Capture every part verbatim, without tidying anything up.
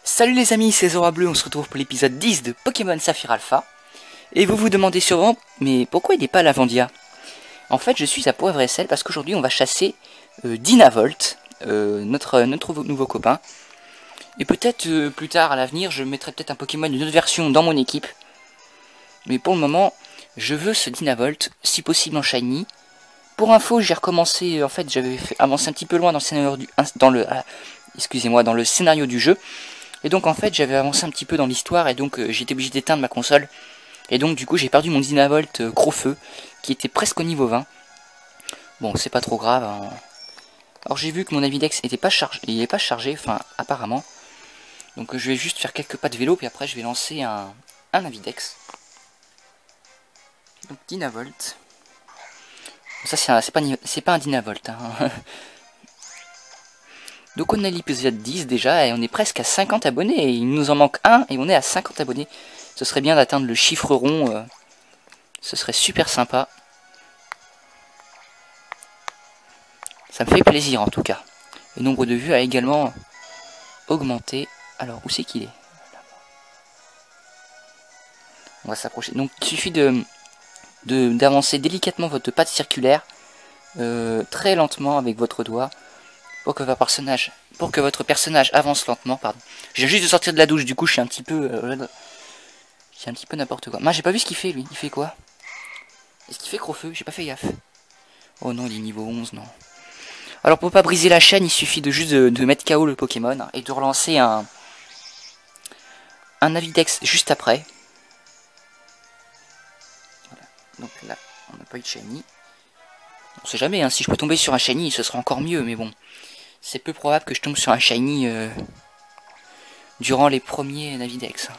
Salut les amis, c'est Zora Bleu, on se retrouve pour l'épisode dix de Pokémon Saphir Alpha. Et vous vous demandez sûrement, mais pourquoi il n'est pas à Lavandia? En fait, je suis à Poivre et Sel parce qu'aujourd'hui on va chasser euh, Dynavolt, euh, notre, notre nouveau copain. Et peut-être euh, plus tard à l'avenir, je mettrai peut-être un Pokémon d'une autre version dans mon équipe. Mais pour le moment, je veux ce Dynavolt, si possible en Shiny. Pour info, j'ai recommencé, en fait j'avais avancé un petit peu loin dans le scénario du, dans le, ah, excusez-moi, dans le scénario du jeu. Et donc en fait j'avais avancé un petit peu dans l'histoire et donc euh, j'étais obligé d'éteindre ma console. Et donc du coup j'ai perdu mon Dynavolt euh, gros feu qui était presque au niveau vingt. Bon c'est pas trop grave hein. Alors j'ai vu que mon Navidex était pas chargé, il est pas chargé, enfin apparemment. Donc euh, je vais juste faire quelques pas de vélo puis après je vais lancer un, un Navidex. Donc Dynavolt. Ça c'est pas, pas un Dynavolt hein. Donc on est à l'épisode dix déjà et on est presque à cinquante abonnés. Et il nous en manque un et on est à cinquante abonnés. Ce serait bien d'atteindre le chiffre rond. Euh, ce serait super sympa. Ça me fait plaisir en tout cas. Le nombre de vues a également augmenté. Alors où c'est qu'il est, On va s'approcher. Donc il suffit de d'avancer délicatement votre patte circulaire. Euh, très lentement avec votre doigt. Pour que votre personnage, pour que votre personnage avance lentement, pardon. Je viens juste de sortir de la douche, du coup je suis un petit peu... Euh, je suis un petit peu n'importe quoi. Moi j'ai pas vu ce qu'il fait lui, il fait quoi? Est-ce qu'il fait gros feu? J'ai pas fait gaffe. Oh non, il est niveau onze, non. Alors pour pas briser la chaîne, il suffit de juste de, de mettre K O le Pokémon et de relancer un... Un Navidex juste après. Voilà. Donc là, on n'a pas eu de Shiny. On sait jamais, hein, si je peux tomber sur un Shiny, ce sera encore mieux, mais bon. C'est peu probable que je tombe sur un Shiny euh, durant les premiers Navidex.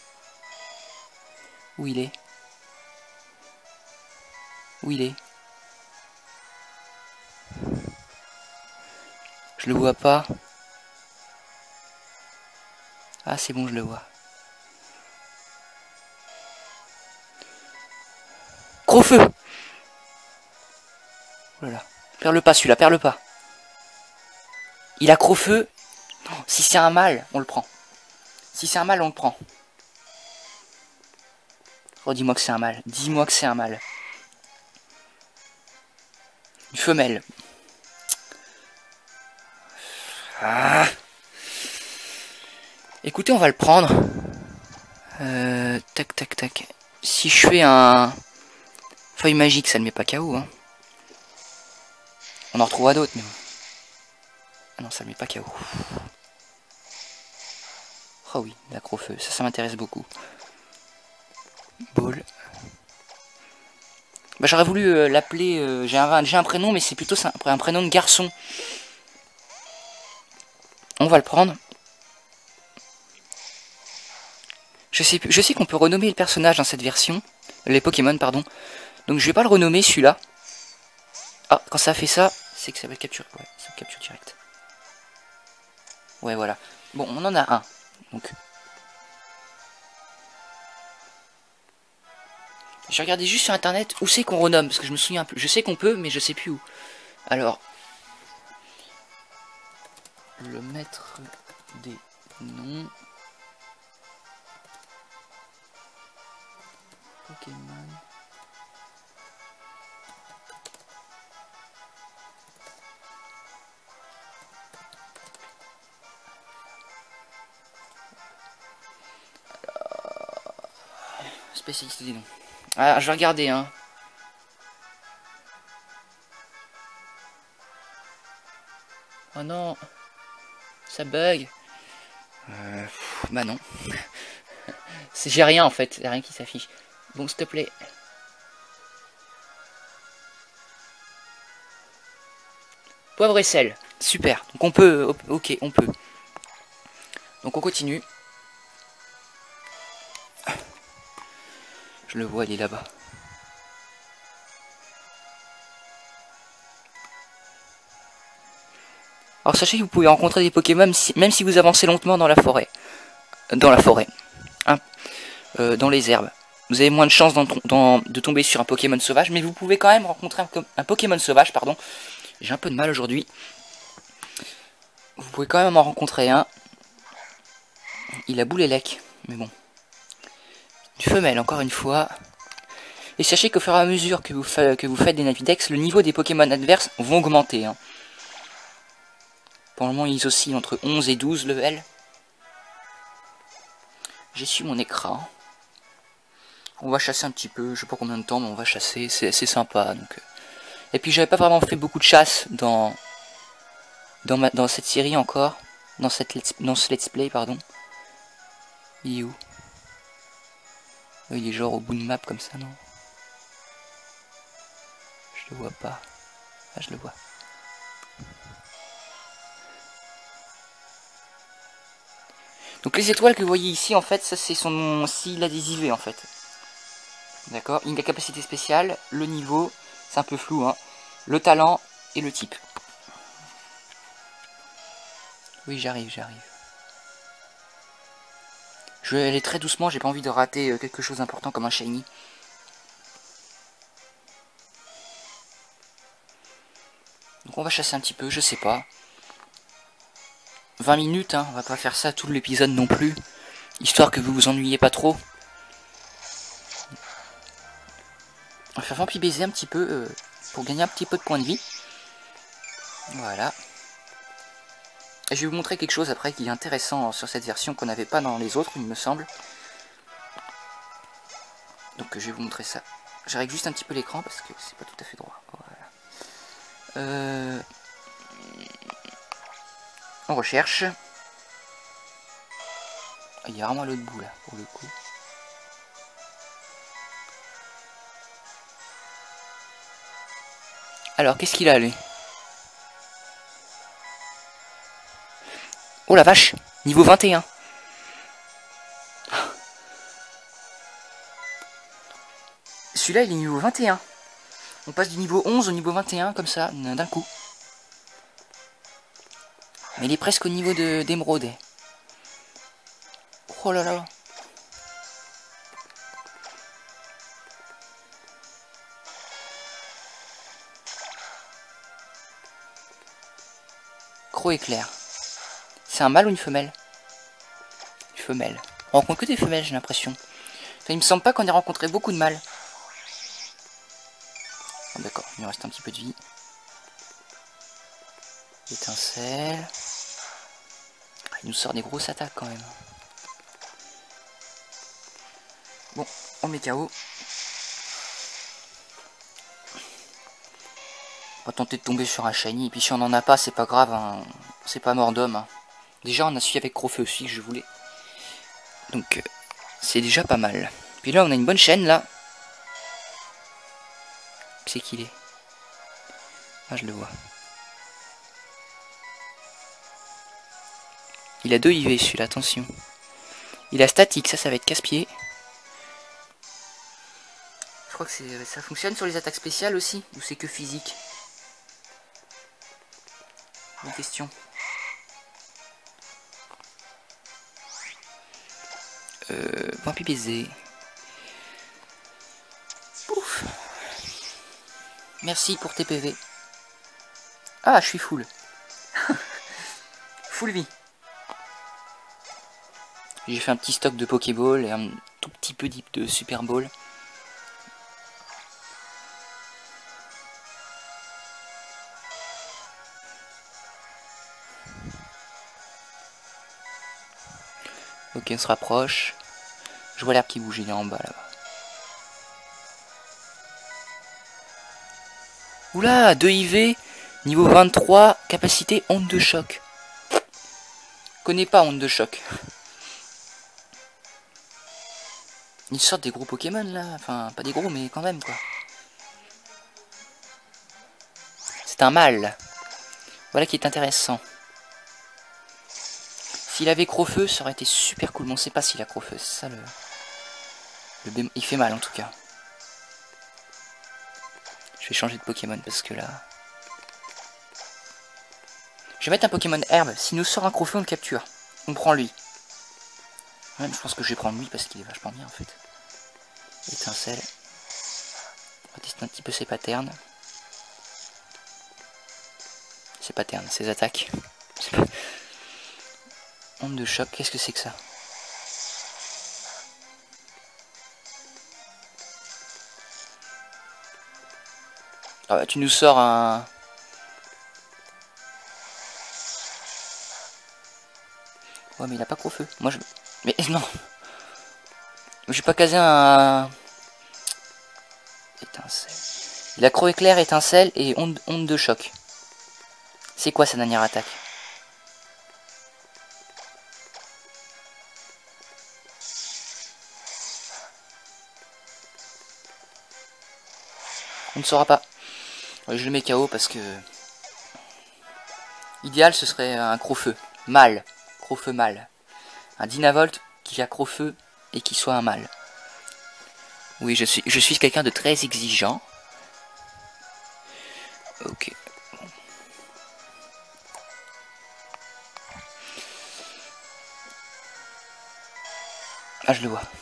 Où il est? Où il est? Je le vois pas. Ah c'est bon, je le vois. Gros feu! Oh là là. Perds le pas celui-là, perds le pas. Il a gros feu. Si c'est un mâle, on le prend. Si c'est un mâle, on le prend. Oh, dis-moi que c'est un mâle. Dis-moi que c'est un mâle. Une femelle. Ah. Écoutez, on va le prendre. Euh, tac, tac, tac. Si je fais un... Feuille magique, ça ne met pas K O. Hein. On en retrouvera d'autres, mais... Ah non, ça ne met pas K O. Oh oui, l'acro-feu. Ça, ça m'intéresse beaucoup. Ball. Bah, j'aurais voulu euh, l'appeler... Euh, j'ai un, un prénom, mais c'est plutôt un, un prénom de garçon. On va le prendre. Je sais, je sais qu'on peut renommer le personnage dans cette version. Les Pokémon, pardon. Donc je vais pas le renommer celui-là. Ah, quand ça fait ça, c'est que ça va capturer. Ouais, ça capture direct. Ouais, voilà. Bon, on en a un. Donc... J'ai regardé juste sur internet où c'est qu'on renomme, parce que je me souviens plus. Je sais qu'on peut, mais je sais plus où. Alors... Le maître des noms... Pokémon... Spécialité des noms. Ah, je vais regarder, hein. Oh non. Ça bug. Euh, pff, bah non. J'ai rien en fait, il n'y a rien qui s'affiche. Bon, s'il te plaît. Poivre et sel. Super. Donc on peut... Ok, on peut. Donc on continue. Je le vois, il est là-bas. Alors sachez que vous pouvez rencontrer des Pokémon si, même si vous avancez lentement dans la forêt. Dans la forêt. Hein, euh, dans les herbes. Vous avez moins de chances dans, dans, de tomber sur un Pokémon sauvage, mais vous pouvez quand même rencontrer un, un Pokémon sauvage, pardon. J'ai un peu de mal aujourd'hui. Vous pouvez quand même en rencontrer un. il a Boulélec, mais bon. Du femelle, encore une fois. Et sachez qu'au fur et à mesure que vous, fa que vous faites des Navidex, le niveau des Pokémon adverses vont augmenter. Hein. Pour le moment, ils oscillent entre onze et douze levels. J'ai su mon écran. On va chasser un petit peu, je sais pas combien de temps, mais on va chasser, c'est assez sympa. Donc. Et puis j'avais pas vraiment fait beaucoup de chasse dans dans, ma, dans cette série encore, dans, cette let's, dans ce let's play, pardon. Il est où? Il est genre au bout de map comme ça, non? Je le vois pas. Ah, je le vois. Donc les étoiles que vous voyez ici, en fait, ça c'est son cil adhésivé, en fait. D'accord. Il a la capacité spéciale, le niveau, c'est un peu flou, hein. Le talent et le type. Oui, j'arrive, j'arrive. Je vais aller très doucement, j'ai pas envie de rater quelque chose d'important comme un shiny. Donc on va chasser un petit peu, je sais pas. vingt minutes, hein, on va pas faire ça tout l'épisode non plus. Histoire que vous vous ennuyez pas trop. On va faire vampire baiser un petit peu euh, pour gagner un petit peu de points de vie. Voilà. Et je vais vous montrer quelque chose après qui est intéressant sur cette version qu'on n'avait pas dans les autres, il me semble. Donc je vais vous montrer ça. Je règle juste un petit peu l'écran parce que c'est pas tout à fait droit. Voilà. Euh... On recherche. Il y a vraiment l'autre bout là pour le coup. Alors, qu'est-ce qu'il a, lui? Oh la vache! Niveau vingt et un! Celui-là, il est niveau vingt et un. On passe du niveau onze au niveau vingt et un, comme ça, d'un coup. Mais il est presque au niveau d'émeraude. Oh là là! Croc éclair. C'est un mâle ou une femelle? Une femelle. On rencontre que des femelles, j'ai l'impression. Enfin, il me semble pas qu'on ait rencontré beaucoup de mâles. Oh, d'accord, il nous reste un petit peu de vie. Étincelle. Il nous sort des grosses attaques quand même. Bon, on met K O. On va tenter de tomber sur un shiny. Et puis si on n'en a pas, c'est pas grave. Hein. C'est pas mort d'homme. Hein. Déjà, on a suivi avec Crofeu aussi que je voulais. Donc, euh, c'est déjà pas mal. Puis là, on a une bonne chaîne là. C'est qu'il est. Ah, je le vois. Il a deux I V celui-là, attention. Il a statique, ça, ça va être casse-pied. Je crois que ça fonctionne sur les attaques spéciales aussi, ou c'est que physique? Bonne question. Euh, vampire baiser. Ouf. Merci pour tes P V. Ah, je suis full. Full vie. J'ai fait un petit stock de Pokéball et un tout petit peu de Super Ball. Ok, on se rapproche. Je vois l'herbe qui bouge, il est en bas là-bas. Oula, deux I V, niveau vingt-trois, capacité onde de choc. Connais pas onde de choc. Ils sortent des gros Pokémon là, enfin pas des gros mais quand même quoi. C'est un mâle. Voilà qui est intéressant. S'il avait Crofeu, ça aurait été super cool. Mais on sait pas s'il a Crofeu, c'est ça le... le bé... Il fait mal en tout cas. Je vais changer de Pokémon parce que là... Je vais mettre un Pokémon herbe. S'il nous sort un Crofeu, on le capture. On prend lui. Même je pense que je vais prendre lui parce qu'il est vachement bien en fait. Étincelle. On va tester un petit peu ses patterns. Ses patterns, ses attaques. Onde de choc, qu'est-ce que c'est que ça? Ah bah, tu nous sors un... Ouais, mais il a pas gros feu. Moi, je... Mais non. Je vais pas caser un... Étincelle. Il a croc éclair, étincelle et onde, onde de choc. C'est quoi sa dernière attaque? On ne saura pas. Ouais, je le mets K O parce que... Idéal, ce serait un Crofeu. Mâle. Crofeu mâle. Un Dynavolt qui a Crofeu et qui soit un mâle. Oui, je suis, je suis quelqu'un de très exigeant. Ok. Ah, je le vois.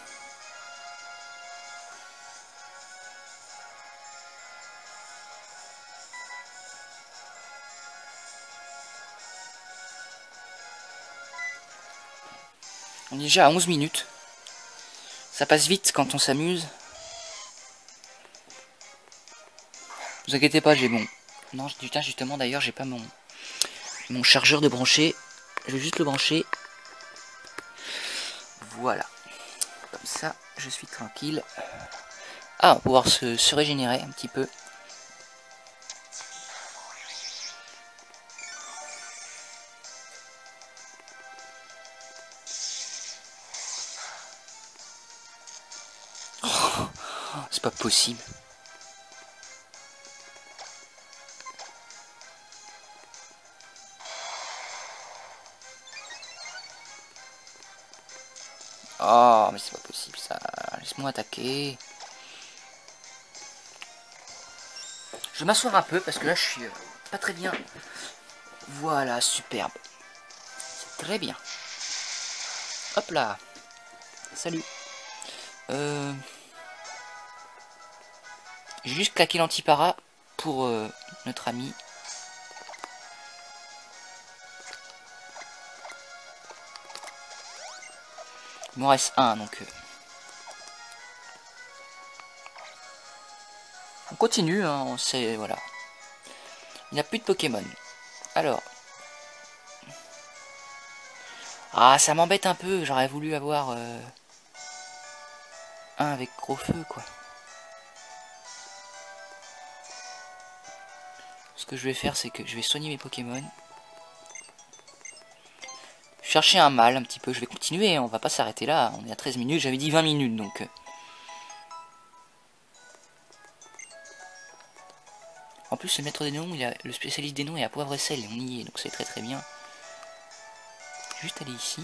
On est déjà à onze minutes. Ça passe vite quand on s'amuse. Vous inquiétez pas, j'ai mon... Non, putain, justement, d'ailleurs, j'ai pas mon... Mon chargeur de brancher. Je vais juste le brancher. Voilà. Comme ça, je suis tranquille. Ah, on va pouvoir se, se régénérer un petit peu. Oh, c'est pas possible. Oh, mais c'est pas possible ça. Laisse-moi attaquer. Je vais m'asseoir un peu parce que là je suis euh, pas très bien. Voilà, superbe. C'est très bien. Hop là. Salut. Euh... J'ai juste claqué l'antipara pour euh, notre ami. Il m'en reste un donc. Euh... On continue, hein, on sait, voilà. Il n'y a plus de Pokémon. Alors. Ah, ça m'embête un peu, j'aurais voulu avoir euh, un avec gros feu, quoi. Ce que je vais faire, c'est que je vais soigner mes Pokémon. Chercher un mâle un petit peu, je vais continuer, on va pas s'arrêter là, on est à treize minutes, j'avais dit vingt minutes, donc... En plus, le maître des noms, il a, le spécialiste des noms est à poivre et sel, on y est, donc c'est très très bien. Juste aller ici.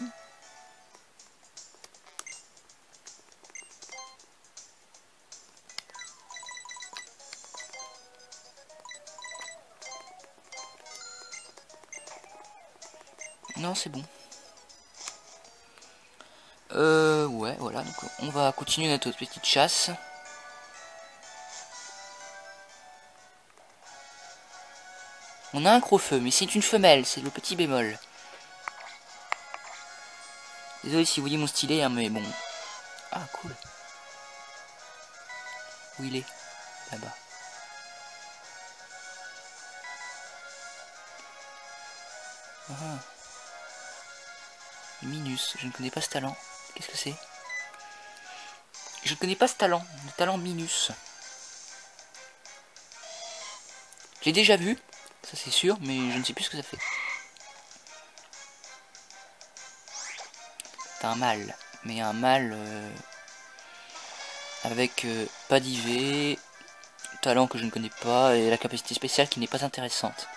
Non, c'est bon. Euh, ouais, voilà, donc on va continuer notre petite chasse. On a un Crofeu, mais c'est une femelle, c'est le petit bémol. Désolé si vous voyez mon stylet, hein, mais bon. Ah, cool. Où il est? Là-bas. Ah. Minus, je ne connais pas ce talent. Qu'est-ce que c'est? Je ne connais pas ce talent, le talent Minus. J'ai déjà vu, ça c'est sûr, mais je ne sais plus ce que ça fait. T'as un mâle, mais un mâle euh, avec euh, pas d'I V, talent que je ne connais pas, et la capacité spéciale qui n'est pas intéressante.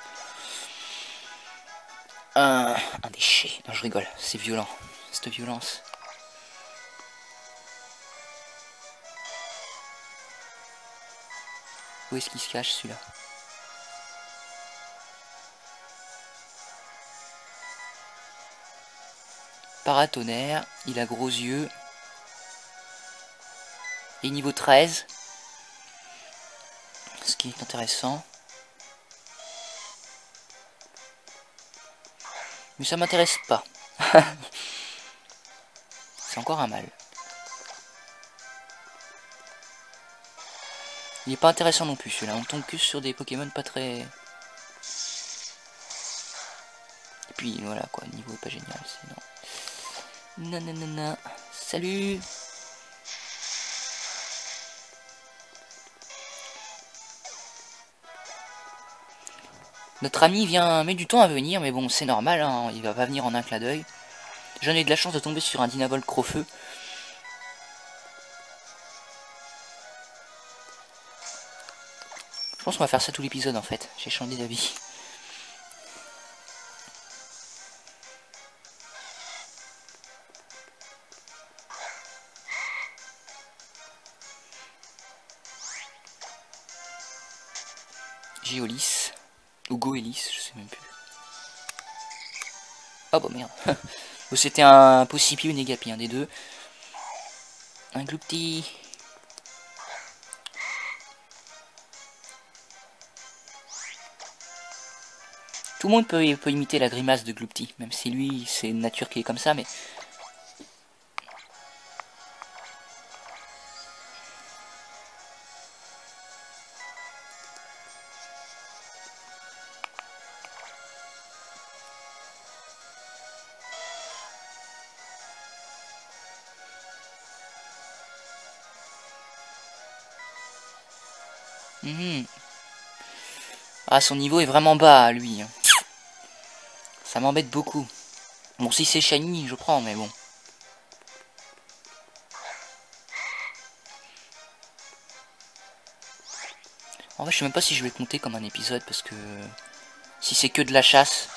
Un, un déchet, non je rigole, c'est violent, cette violence. Où est-ce qu'il se cache celui-là? Paratonnerre, il a gros yeux. Et niveau treize. Ce qui est intéressant. Mais ça m'intéresse pas. C'est encore un mâle. Il est pas intéressant non plus celui-là, on tombe que sur des Pokémon pas très... Et puis voilà quoi, le niveau est pas génial, c'est non. Nanana, salut. Notre ami vient, met du temps à venir, mais bon c'est normal, hein, il va pas venir en un clin d'œil. J'en ai de la chance de tomber sur un Dynavolt Crofeu. Je pense qu'on va faire ça tout l'épisode en fait, j'ai changé d'avis. Géolis, ou Goélis, je sais même plus. Oh bah merde. C'était un Possipi ou Négapi, un des deux. Un Gloupti. Tout le monde peut, peut imiter la grimace de Gloupti, même si lui, c'est une nature qui est comme ça, mais... Mmh. Ah, son niveau est vraiment bas, lui. Ça m'embête beaucoup. Bon, si c'est shiny, je prends, mais bon. En vrai, je sais même pas si je vais compter comme un épisode, parce que... Si c'est que de la chasse...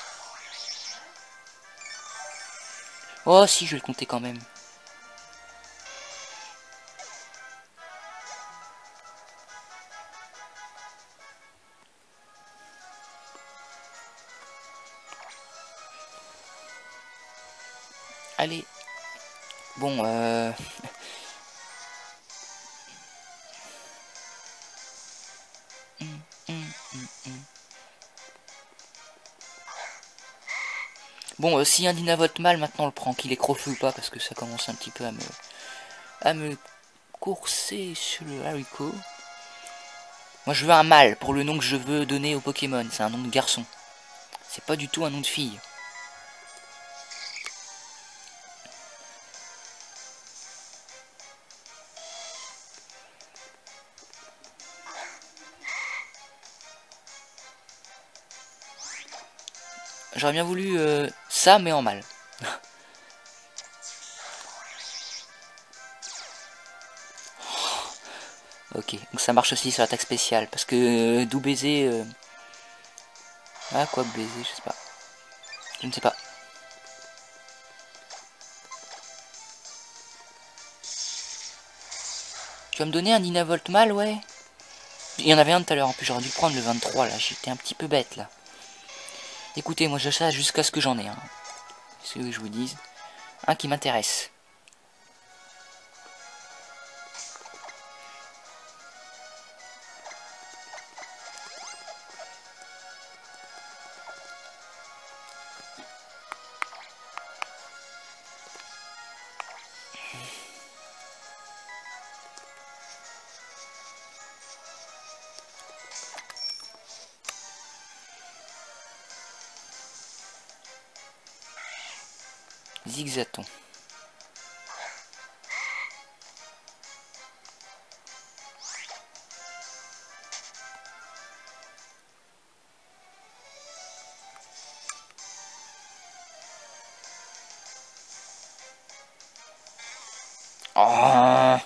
Oh, si, je vais le compter quand même. Allez. Bon, euh... hum, hum, hum, hum. Bon, euh, si un Dynavolt mâle, maintenant on le prend, qu'il est crofeu ou pas, parce que ça commence un petit peu à me... à me courser sur le haricot. Moi je veux un mâle, pour le nom que je veux donner au Pokémon, c'est un nom de garçon. C'est pas du tout un nom de fille. J'aurais bien voulu euh, ça, mais en mâle. Ok, donc ça marche aussi sur l'attaque spéciale, parce que euh, d'où baiser... Euh... Ah, quoi baiser, je sais pas. Je ne sais pas. Tu vas me donner un Dynavolt mâle, ouais? Il y en avait un tout à l'heure, en plus j'aurais dû prendre le vingt-trois, là, j'étais un petit peu bête, là. Écoutez, moi je chasse jusqu'à ce que j'en ai un. C'est ce que je vous dise. Un qui m'intéresse. Zigzaton. Oh.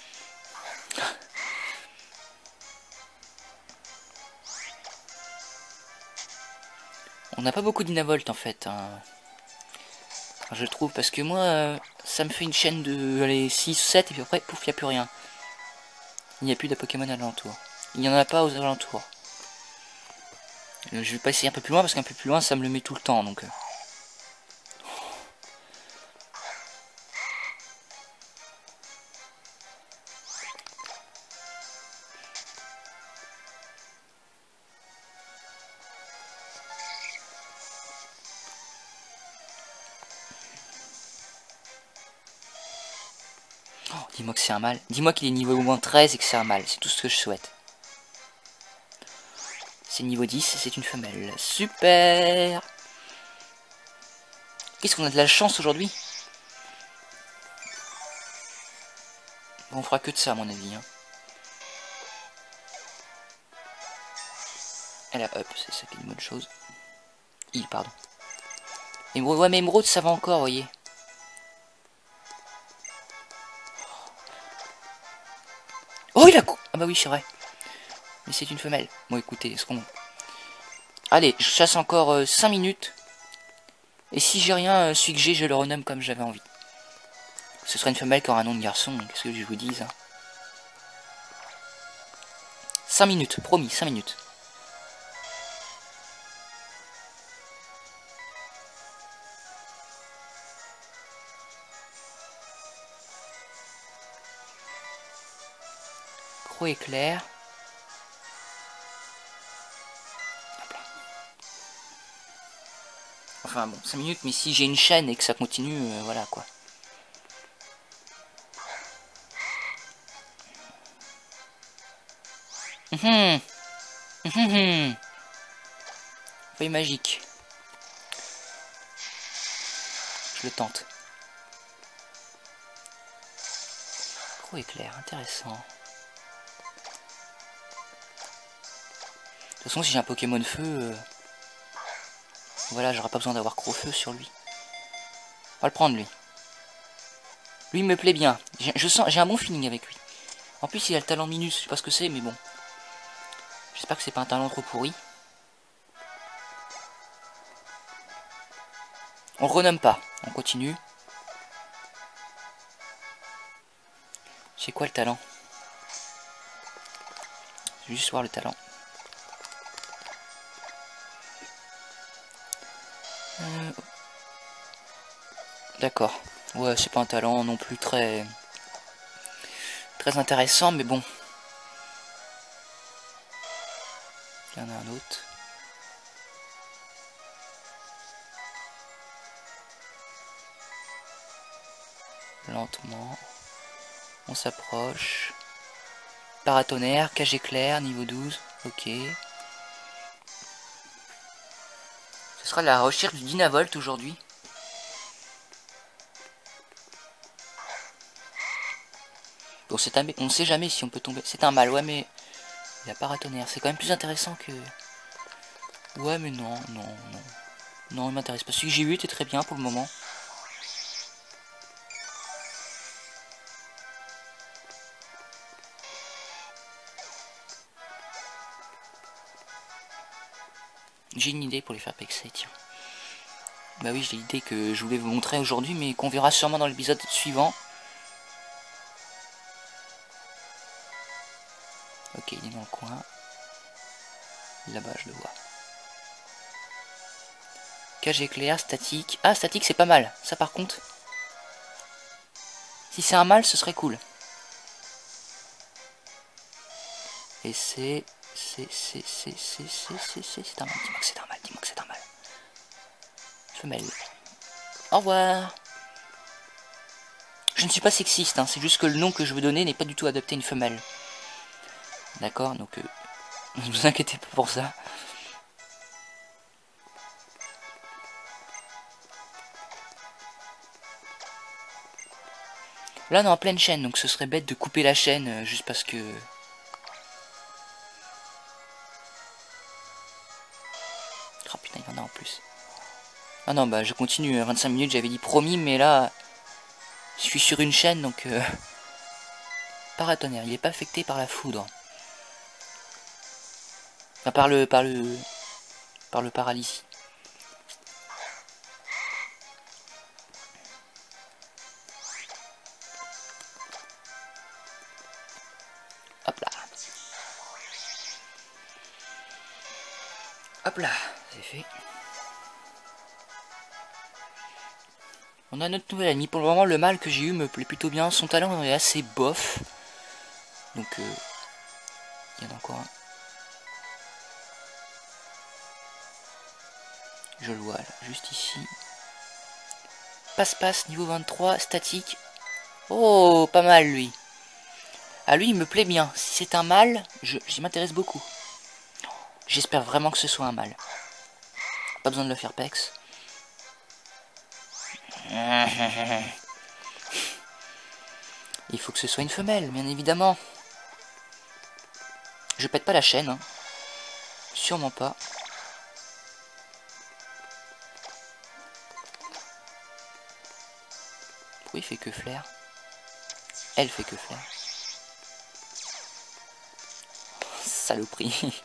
On n'a pas beaucoup d'Inavolt en fait. Hein. Je trouve, parce que moi, euh, ça me fait une chaîne de allez, six, sept, et puis après, pouf, il n'y a plus rien. Il n'y a plus de Pokémon à l'alentour. Il n'y en a pas aux alentours. Euh, je vais pas essayer un peu plus loin, parce qu'un peu plus loin, ça me le met tout le temps, donc... Euh... Oh, dis-moi que c'est un mâle. Dis-moi qu'il est niveau au moins treize et que c'est un mâle. C'est tout ce que je souhaite. C'est niveau dix, c'est une femelle. Super. Qu'est-ce qu'on a de la chance aujourd'hui? Bon, on fera que de ça à mon avis. Hein. Et là, hop, c'est ça qui est une bonne chose. Il, pardon. Émeraude, ouais, mais émeraude, ça va encore, vous voyez. Oh, il a... Ah bah oui, c'est vrai. Mais c'est une femelle. Bon, écoutez, est-ce qu'on... Allez, je chasse encore euh, cinq minutes. Et si j'ai rien, euh, celui que j'ai, je le renomme comme j'avais envie. Ce sera une femelle qui aura un nom de garçon. Qu'est-ce que je vous dis, hein. cinq minutes, promis, cinq minutes. Gros éclair. Enfin bon, cinq minutes, mais si j'ai une chaîne et que ça continue, euh, voilà quoi. Hum hum hum. Feuille magique. Je le tente. Gros éclair, intéressant. De toute façon, si j'ai un Pokémon feu, euh, voilà, j'aurai pas besoin d'avoir gros feu sur lui. On va le prendre lui. Lui il me plaît bien. Je sens, j'ai un bon feeling avec lui. En plus, il a le talent minus, je sais pas ce que c'est, mais bon. J'espère que c'est pas un talent trop pourri. On renomme pas, on continue. C'est quoi le talent? Je vais juste voir le talent. Euh... D'accord. Ouais, c'est pas un talent non plus très... très intéressant, mais bon. Il y en a un autre. Lentement. On s'approche. Paratonnerre, cage éclair, niveau douze. Ok. Ce sera la recherche du Dynavolt aujourd'hui. Bon, c'est un... on ne sait jamais si on peut tomber. C'est un mâle, ouais, mais... Il y a paratonnerre. C'est quand même plus intéressant que... Ouais, mais non, non, non. Non, il m'intéresse pas. Celui que j'ai eu était très bien pour le moment. J'ai une idée pour les faire pexer, tiens. Bah oui, j'ai l'idée que je voulais vous montrer aujourd'hui, mais qu'on verra sûrement dans l'épisode suivant. Ok, il est dans le coin. Là-bas, je le vois. Cage éclair, statique. Ah, statique, c'est pas mal. Ça, par contre... Si c'est un mâle, ce serait cool. Et c'est... C'est... C'est... C'est... C'est... C'est... C'est... C'est un mâle. Dis-moi que c'est un mâle. Dis-moi que c'est un mâle. Femelle. Au revoir. Je ne suis pas sexiste, hein. C'est juste que le nom que je veux donner n'est pas du tout adapté à une femelle. D'accord, donc... Euh, ne vous inquiétez pas pour ça. Là, on est en pleine chaîne, donc ce serait bête de couper la chaîne euh, juste parce que... Oh putain, il y en a en plus. Ah non, bah je continue, vingt-cinq minutes, j'avais dit promis, mais là... Je suis sur une chaîne, donc... Euh... Paratonnerre, il n'est pas affecté par la foudre. Enfin, par le... Par le... Par le paralysie. Hop là. Hop là, c'est fait. On a notre nouvelle amie. Pour le moment, le mâle que j'ai eu me plaît plutôt bien. Son talent est assez bof. Donc, euh, il y en a encore un. Je le vois là, juste ici. Passe-passe, niveau vingt-trois, statique. Oh, pas mal lui. Ah, lui, il me plaît bien. Si c'est un mâle, je, j'y m'intéresse beaucoup. J'espère vraiment que ce soit un mâle. Pas besoin de le faire pex. Il faut que ce soit une femelle, bien évidemment. Je pète pas la chaîne, hein. Sûrement pas. Pourquoi il fait que flair? Elle fait que flair. Saloperie.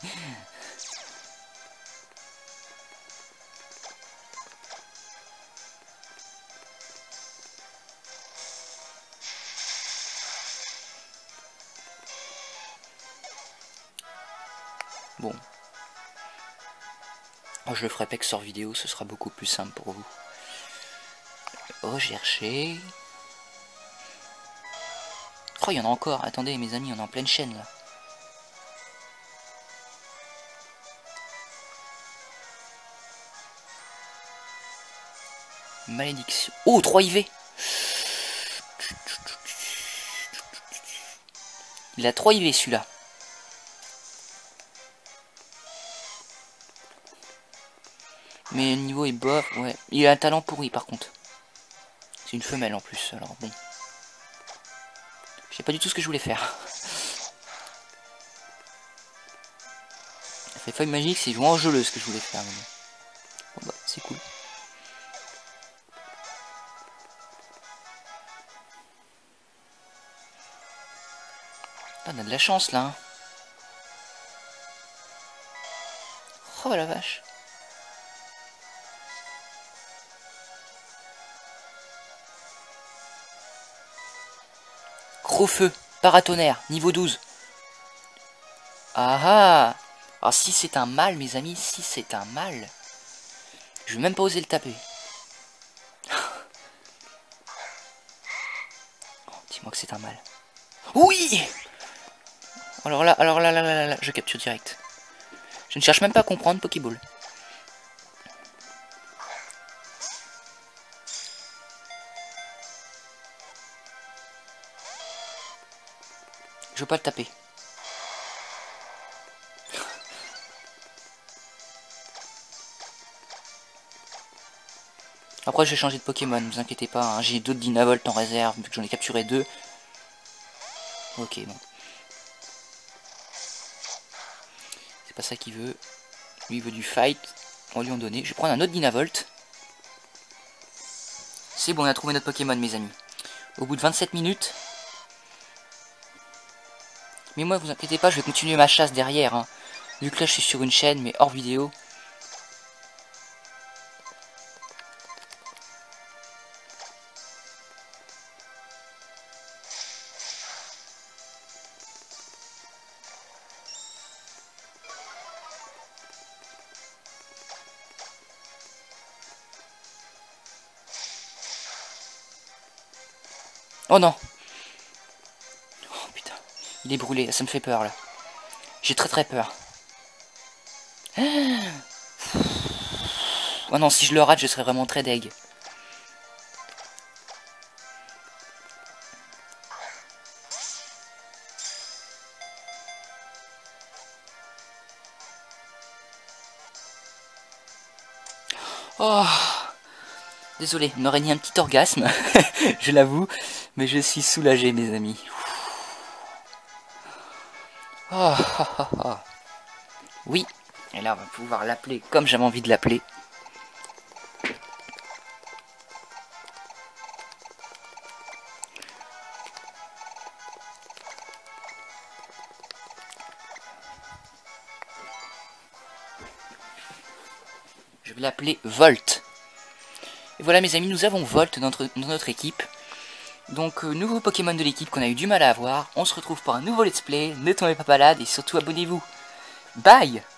Bon. Oh, je le ferai pex sur vidéo, ce sera beaucoup plus simple pour vous. Rechercher. Oh, il y en a encore. Attendez, mes amis, on est en pleine chaîne, là. Malédiction. Oh, trois I V. Il a trois I V, celui-là. Mais le niveau est bas, ouais. Il a un talent pourri, par contre. C'est une femelle, en plus, alors bon. Je sais pas du tout ce que je voulais faire. C'est feuille magique, c'est jouer en jeu ce que je voulais faire. Bon, bah, c'est cool. Ah, on a de la chance là. Hein. Oh la vache. Gros feu, paratonnerre, niveau douze. Ah ah. Alors si c'est un mâle, mes amis, si c'est un mâle, je vais même pas oser le taper. Oh, dis-moi que c'est un mâle. Oui. Alors là, alors là, là, là, là, là, je capture direct. Je ne cherche même pas à comprendre Pokéball. Je veux pas le taper. Après, je vais changer de Pokémon, ne vous inquiétez pas. Hein. J'ai d'autres Dynavolt en réserve, vu que j'en ai capturé deux. Ok, bon. C'est pas ça qu'il veut. Lui, il veut du fight. On va lui en donner. Je vais prendre un autre Dynavolt. C'est bon, on a trouvé notre Pokémon, mes amis. Au bout de vingt-sept minutes. Mais moi, vous inquiétez pas, je vais continuer ma chasse derrière. Hein. Vu que là, je suis sur une chaîne, mais hors vidéo. Oh non. Oh putain. Il est brûlé, ça me fait peur là. J'ai très très peur. Oh non, si je le rate, je serais vraiment très deg. Oh. Désolé, on aurait mis un petit orgasme, je l'avoue, mais je suis soulagé, mes amis. Oh, oh, oh, oh. Oui, et là on va pouvoir l'appeler comme j'avais envie de l'appeler. Je vais l'appeler Volt. Et voilà mes amis, nous avons Volt dans notre, dans notre équipe. Donc euh, nouveau Pokémon de l'équipe qu'on a eu du mal à avoir. On se retrouve pour un nouveau let's play. Ne tombez pas malade et surtout abonnez-vous. Bye.